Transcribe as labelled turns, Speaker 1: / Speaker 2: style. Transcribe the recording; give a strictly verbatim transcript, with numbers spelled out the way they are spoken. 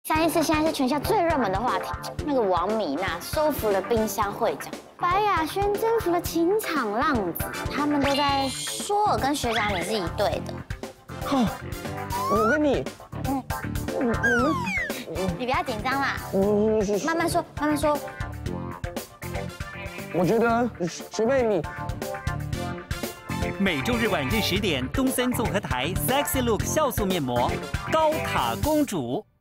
Speaker 1: 三一四现在是全校最热门的话题，那个王米娜收服了冰箱会长，白雅轩征服了情场浪子，他们都在说我跟学长你是一对的。
Speaker 2: 哦，我跟你，嗯，我们，
Speaker 1: 你不要紧张啦，
Speaker 2: 嗯，
Speaker 1: 慢慢说，慢慢说。
Speaker 2: 我觉得学妹你。
Speaker 3: 每周日晚间十点，东森综合台 Sexy Look 酵素面膜，高卡公主。